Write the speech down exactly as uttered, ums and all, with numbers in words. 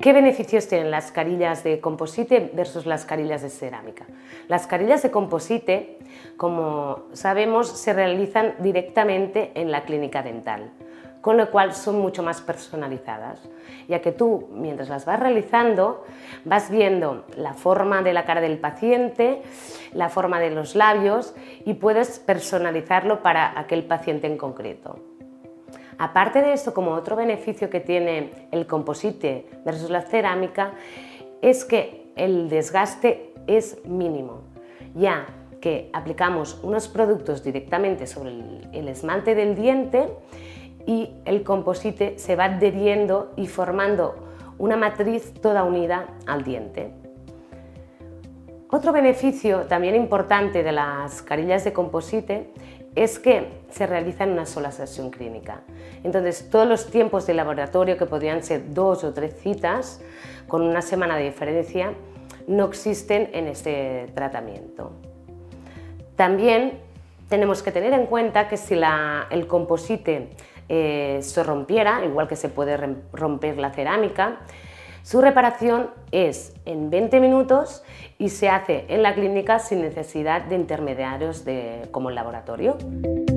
¿Qué beneficios tienen las carillas de composite versus las carillas de cerámica? Las carillas de composite, como sabemos, se realizan directamente en la clínica dental, con lo cual son mucho más personalizadas, ya que tú, mientras las vas realizando, vas viendo la forma de la cara del paciente, la forma de los labios y puedes personalizarlo para aquel paciente en concreto. Aparte de esto, como otro beneficio que tiene el composite versus la cerámica, es que el desgaste es mínimo, ya que aplicamos unos productos directamente sobre el, el esmalte del diente y el composite se va adheriendo y formando una matriz toda unida al diente. Otro beneficio también importante de las carillas de composite es que se realiza en una sola sesión clínica. Entonces, todos los tiempos de laboratorio, que podrían ser dos o tres citas, con una semana de diferencia, no existen en este tratamiento. También tenemos que tener en cuenta que si la, el composite eh, se rompiera, igual que se puede romper la cerámica, su reparación es en veinte minutos y se hace en la clínica sin necesidad de intermediarios de, como el laboratorio.